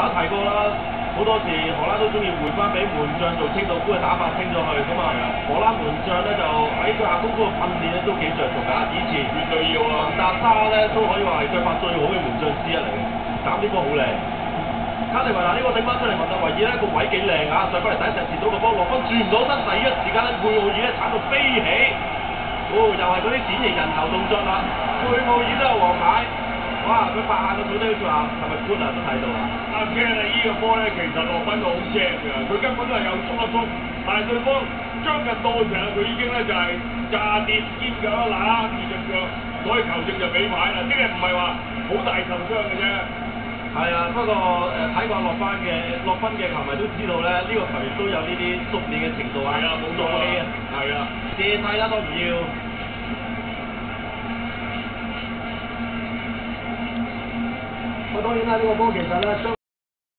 頭都提過啦，好多時荷蘭都中意回翻俾門將做清道夫嘅打法清咗去，咁啊荷蘭門將咧就喺佢下功夫嘅訓練咧都幾着重㗎，以前絕對要啊，達沙咧都可以話係腳法最好嘅門將之一嚟嘅，斬啲波好靚。卡迪維拿呢個頂翻出嚟，文特維爾咧個位幾靚啊！上翻嚟第一隻截到個波，落分轉唔到身，第一時間咧佩奧爾咧鏟到飛起，又係嗰啲典型人頭動作啦。佩奧爾都有黃牌，哇！佢拍下個嘴都好似話係咪官啊都睇到啊！ 阿 Ken 呢個波咧其實落分到好正㗎，佢根本都係有衝一衝，但係對方將近到嘅時候，佢已經咧就係炸跌肩咁樣揦住隻腳，所以球證就俾牌啦。呢個唔係話好大受傷嘅啫。 係啊，不過睇過落分嘅球迷都知道咧，呢、個球員都有呢啲熟練嘅程度啊， 係啊，冇錯啊，係啊， 射晒啦都唔要。當然啦，呢個波其實咧，相